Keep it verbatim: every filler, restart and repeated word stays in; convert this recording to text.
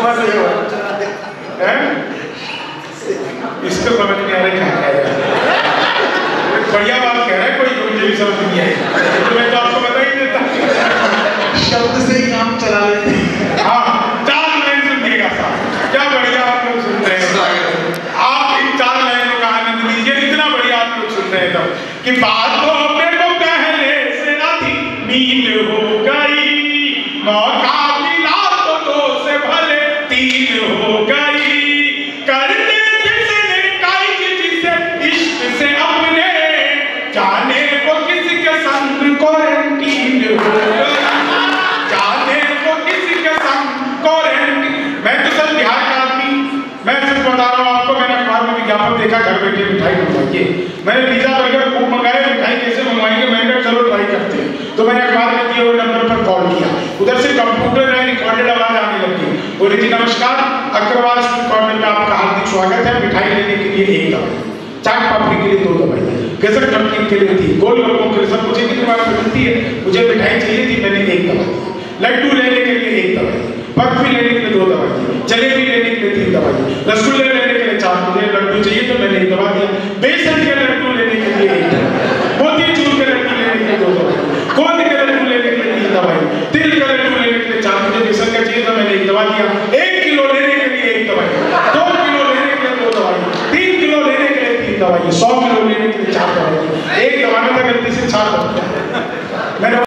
इसको समझ नहीं आ रहा क्या कह रहा है। बढ़िया बात कह रहा है कोई, मुझे भी समझ नहीं आई, तो मैं तो आपको बता ही देता। शब्द से ही काम चला लेते। हाँ, चार लाइन सुनिएगा साहब, क्या बढ़िया आप लोग सुन रहे हैं। आप इन चार लाइनों का आनंद लीजिए, इतना बढ़िया आप लोग सुन रहे हैं कि बातों में वो पहले से आधी नींद हो गई, मौका मिला तो दो से भले तीन हो गई, करते किसने काई जिसे इश्क से अपने, जाने वो किसके संग क्वारंटीन हो गई, जाने वो किसके संग क्वारंटीन। मैं तो सर बिहार का आदमी, मैं सिर्फ बता रहा हूँ आपको, मैंने अखबार में विज्ञापन देखा घर बैठे मिठाई मंगवाइए, मैंने पिज्जा बर्गर खूब मंगाए, मिठाई कैसे मंगवाएंगे, मैंने कहा चलो ट्राई करते हैं, तो मैंने अखबार में दिए हुए नंबर पर कॉल किया, उधर से कंप्यूटर में रिकॉर्डेड आवाज आने लगी, बोली जी नमस्कार, अग्रवाल स्वीट कॉर्नर में आपका हार्दिक स्वागत है, मिठाई लेने के लिए एक दवाई, चाट पापड़ी के लिए दो दवाई, केसर नमकीन के लिए थी, गोलगप्पों के लिए सब मुझे की दुकान में मिलती है, मुझे मिठाई चाहिए थी, मैंने एक दवाई, लड्डू लेने के लिए एक दवाई, बर्फी लेने के लिए दो दवाई, जलेबी लेने के लिए तीन दवाई, रसगुल्ले लेने के लिए चार, मुझे लड्डू चाहिए तो मैंने एक दवा दिया, बेसन के लड्डू लेने के लिए एक दवाई, मोतीचूर के लड्डू लेने के लिए दो दवाई, गोंद के लड्डू लेने के लिए तीन दवाई, तिल का लड्डू लेने के लिए चार, मुझे बेसन का चाहिए तो मैंने एक दवा दिया, एक किलो लेने के लिए एक दवाई, दो किलो लेने के लिए दो दवाई, तीन किलो लेने के लिए तीन दवाई, सौ किलो लेने के लिए चार दवाई, एक दवा में था गलती से चार दवाई। मैंने